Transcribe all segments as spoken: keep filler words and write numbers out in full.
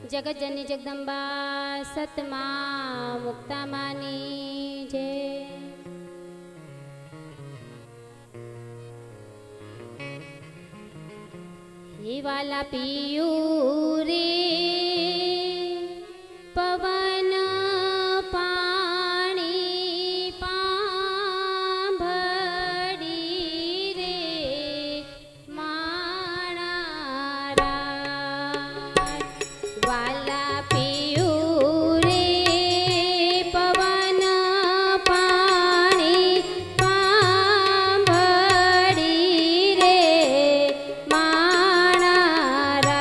जगज्जननी जगदंबा सतमा मुक्ता मानी जय। हे वाला पियू रे पवन पाणी पांभड़ी रे माणारा वाला पियू रे पवन पाणी पांभड़ी रे माणारा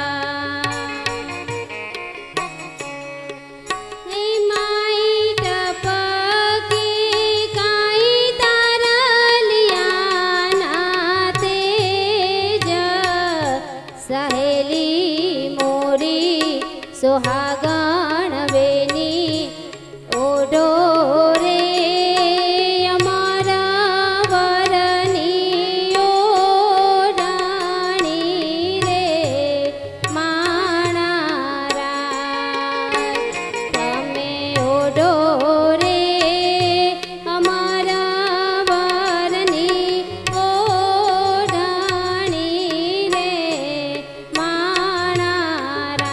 हे माई टपकी काई तारलिया ना तेज सहेली मोरी सुहागण बेनी ओडो रे अमारा वरनी ओडाणी रे माणारा तमे ओडो रे अमारा वरनी ओडाणी रे माणारा।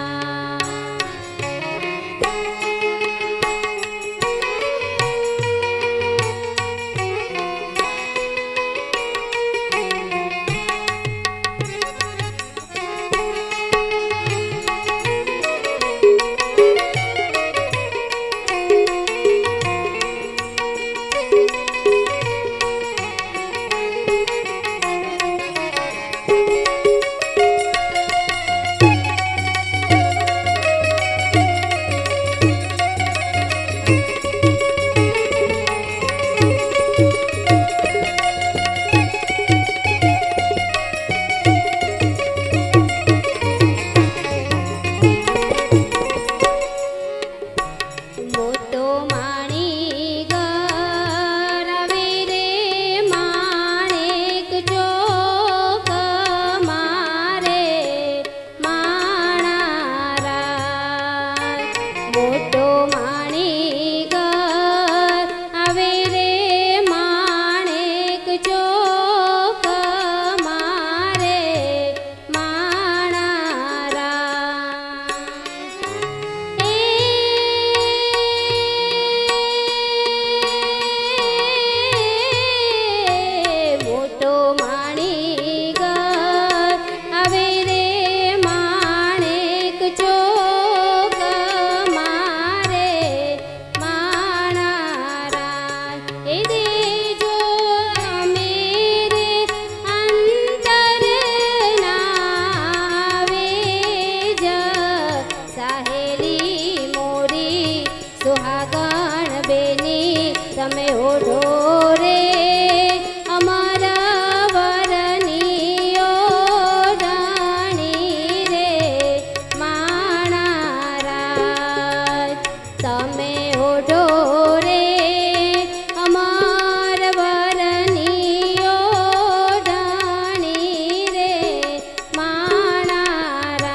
મોટો માણી ગરાવે રે માણેક ચોક મારે માણારા મોટો માણી ગરાવે રે માણેક ચોક મારે માણારા મોટો માણી ગરાવે રે માણેક ચોક મારે માણારા એ દેજો અમે રે અંતરના વેજ સાહેલી મોરી સુહાગણ બેની તમે ઓઢો રે અમારા વરની ઓઢાણી રે માણારા તમે ઓઢો રે અમાર વરની ઓઢાણી રે માણારા।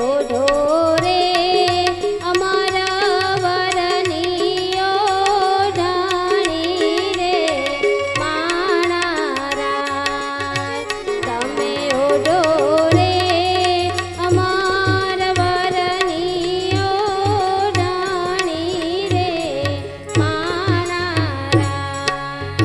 ઓઢો રે અમારા વરની ઓઢણી રે માણા રાજ તમે ઓઢો રે અમારા વરની ઓઢણી રે માણા રાજ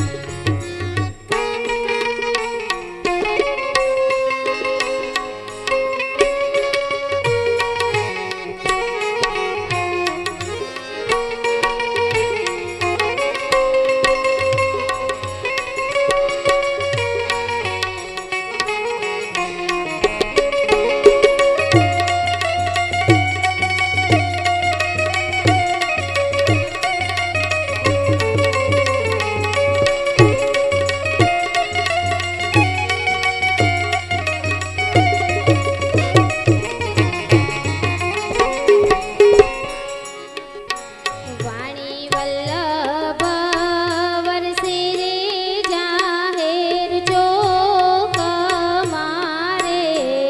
વાણી વલ્લભ વરસે રે જાહેર ચોક મારે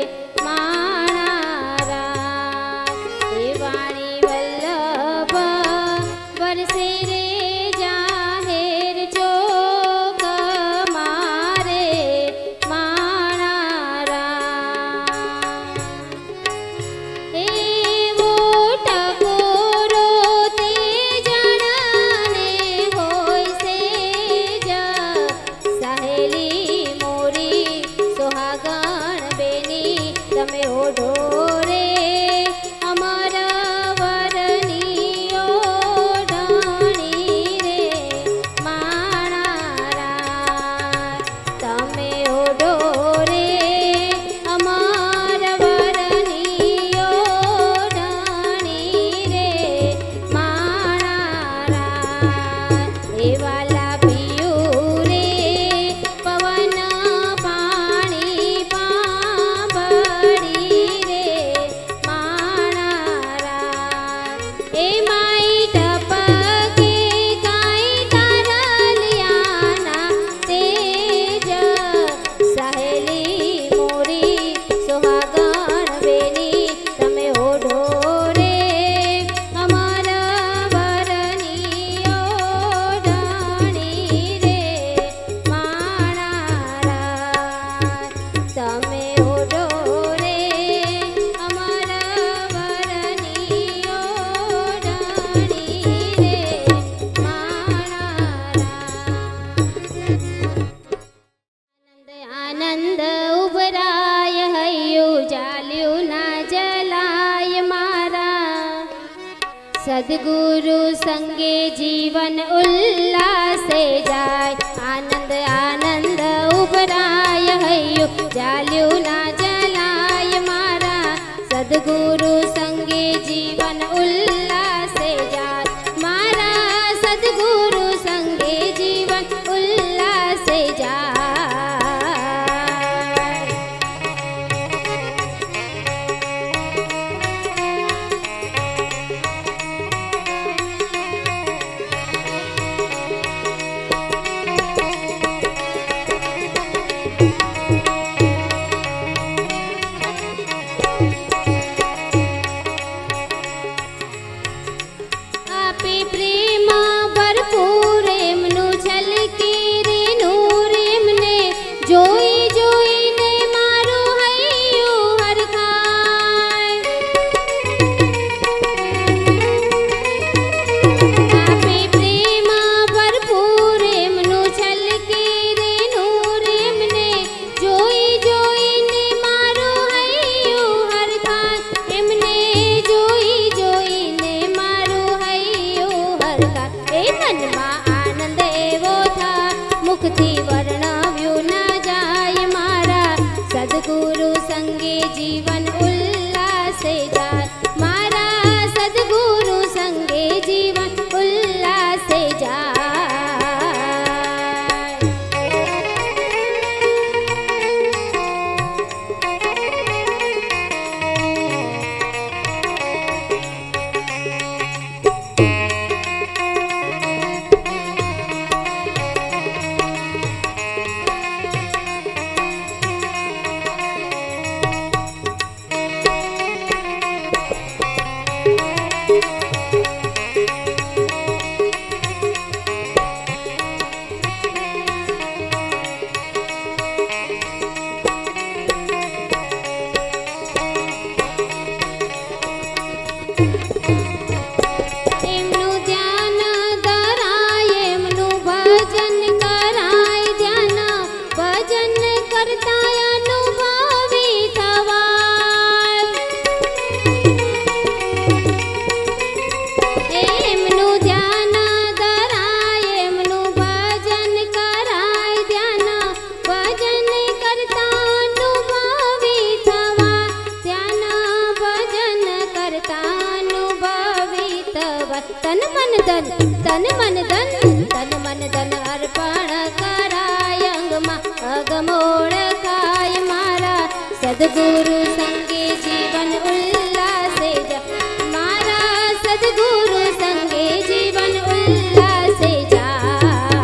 માણા રાજ એ વાણી વલ્લભ વરસે રે જાહેર ચોક મારે માણા રાજ એવો ટકોરો તે જણને હોય છે જ સહેલી મોરી સોહાગણ બેની તમે ઓઢો રે અમારા વરની ઓઢણી રે માણા રાજ તમે ઓઢો રે અમારા વરની ઓઢણી રે માણા રાજ એ વાલા પિયું રે પવન પાણી પાંભળી રે માણા રાજ એ માઈ ટપકે કાંઈ તારલિયાના તેજ સહેલી મોરી સોહાગણ બેની તમે ઓઢો રે અમારા વરની ઓઢણી રે માણા રાજ તમે ઓઢો રે અમારા વરની ઓઢણી રે માણા રાજ આનંદ ઉભરાય હૈયું જાલ્યું ના જલાય મારા સદગુરુ સંગે જીવન ઉલ્લાસે જાય આનંદ આનંદ ઉભરાય હૈયું જાલ્યું ના જલાય મારા સદગુરુ સંગે જીવન ઉલ્લાસે જાય મારા સદગુરુ સંગે જીવન ઉલ્લાસે જાય જાય તન મન ધન તન મન ધન તન મન ધન અર્પણ કરાય અંગમાં અગમ ઓળખાય મારા સદગુરુ સંગે જીવન ઉલ્લાસે જાય મારા સદગુરુ સંગે જીવન ઉલ્લાસે જાય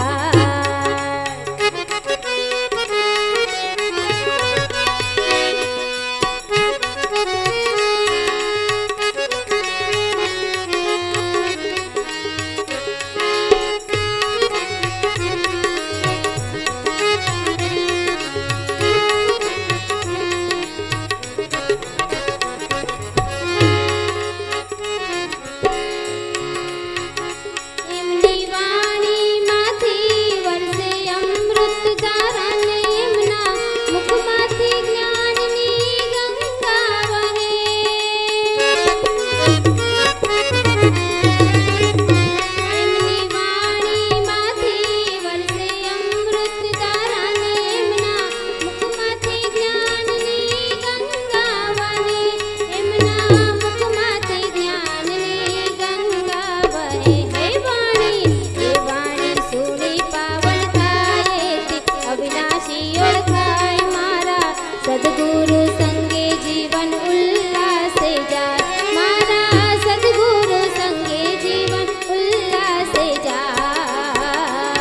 સદગુરુ સંગે જીવન ઉલ્લાસે જાય મારા સદગુરુ સંગે જીવન ઉલ્લાસે જાય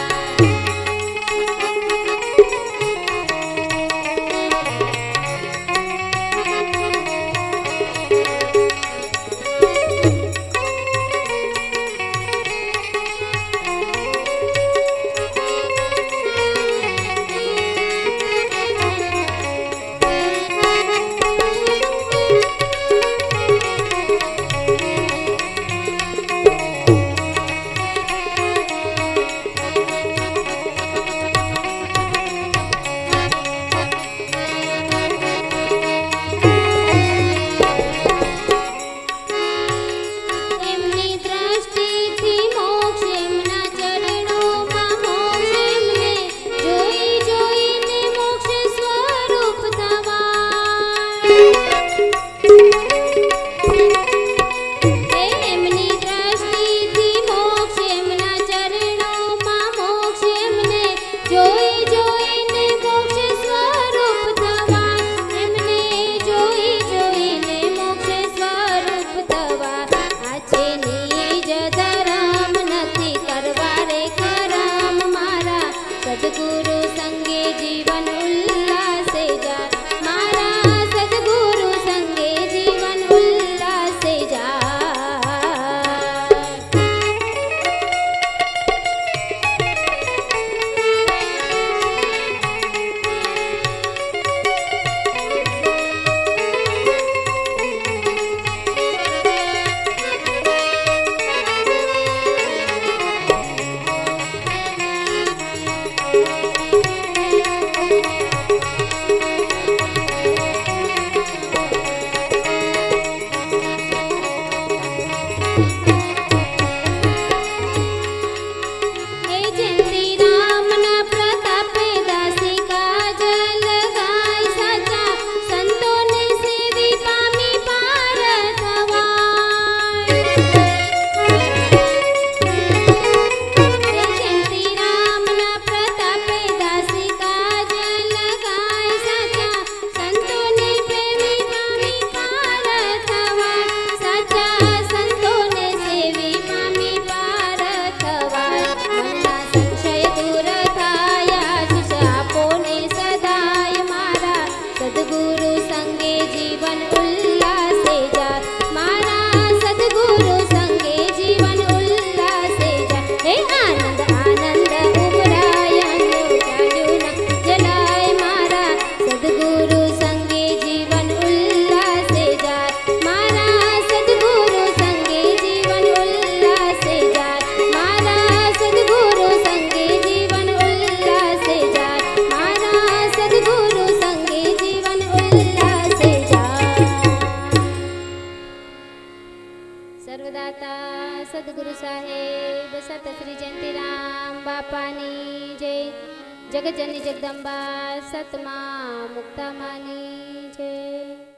સદગુરુ સંગે જીવન ઉલ્લાસે જાય મારા સદગુરુ સંગે જીવન ઉલ્લાસે જાય સર્વદાતા સદગુરુ સાહેબ સત શ્રી જયંતિરામ બાપાની જય જગતજનની જગદંબા સતમા મુક્તામાની જય।